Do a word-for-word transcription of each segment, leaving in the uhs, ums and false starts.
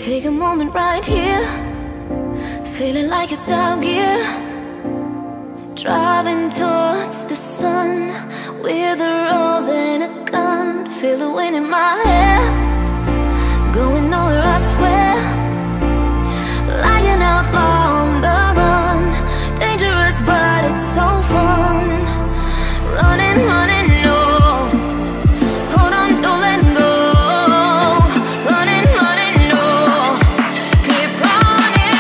Take a moment right here, feeling like it's out gear. Driving towards the sun with a rose and a gun. Feel the wind in my hair, going nowhere I swear. Like an outlaw on the run, dangerous but it's so fun. Running, running, no, hold on, don't let go. Running, running, no, keep running.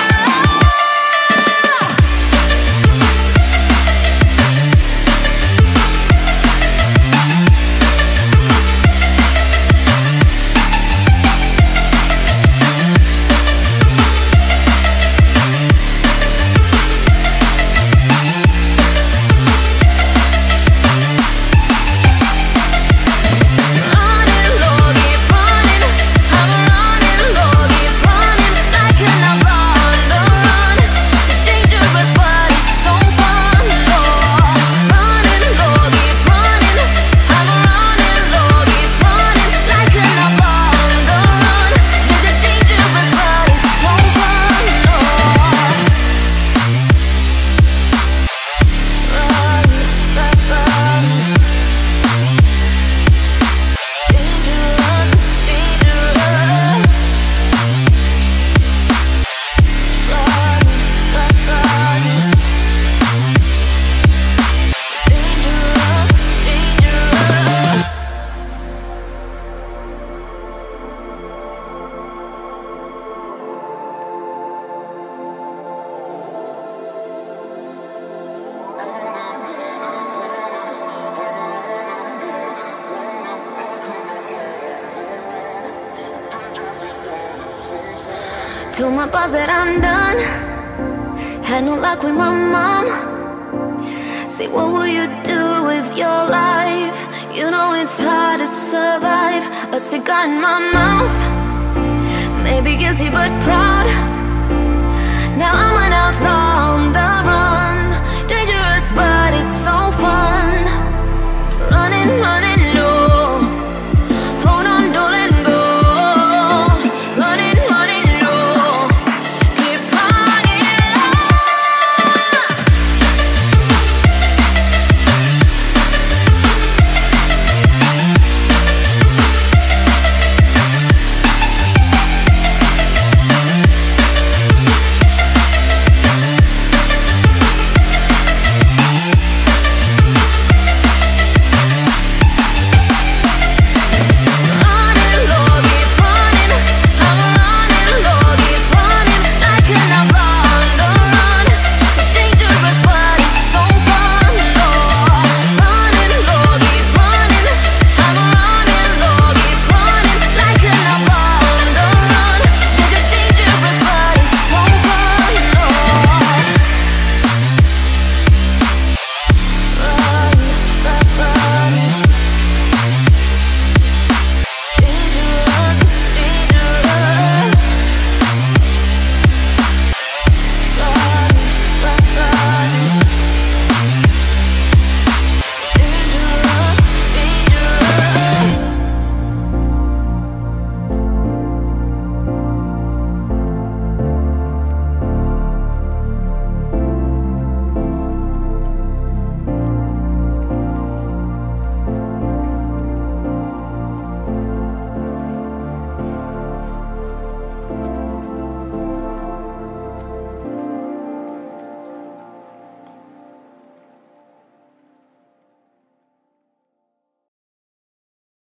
Told my boss that I'm done. Had no luck with my mom. Say, what will you do with your life? You know it's hard to survive. A cigar in my mouth, maybe guilty but proud. Now I'm an outlaw on the run, dangerous but it's so fun. Running, running.